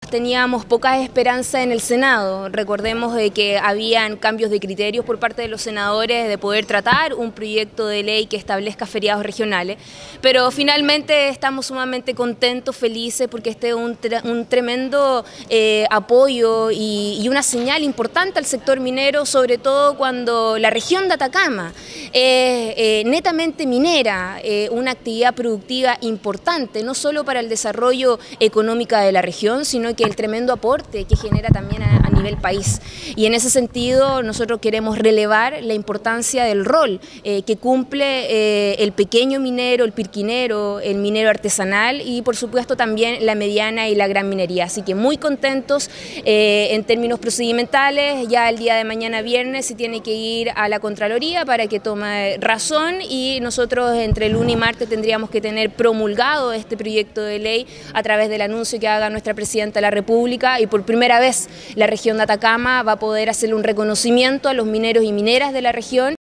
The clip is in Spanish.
Teníamos pocas esperanzas en el Senado. Recordemos que habían cambios de criterios por parte de los senadores de poder tratar un proyecto de ley que establezca feriados regionales, pero finalmente estamos sumamente contentos, felices, porque este es un tremendo apoyo y una señal importante al sector minero, sobre todo cuando la región de Atacama es netamente minera, una actividad productiva importante, no solo para el desarrollo económico de la región, sino que el tremendo aporte que genera también a nivel país. Y en ese sentido nosotros queremos relevar la importancia del rol que cumple el pequeño minero, el pirquinero, el minero artesanal y por supuesto también la mediana y la gran minería. Así que muy contentos en términos procedimentales. Ya el día de mañana viernes se tiene que ir a la Contraloría para que tome razón y nosotros entre lunes y martes tendríamos que tener promulgado este proyecto de ley a través del anuncio que haga nuestra presidenta de la República, y por primera vez la región de Atacama va a poder hacerle un reconocimiento a los mineros y mineras de la región.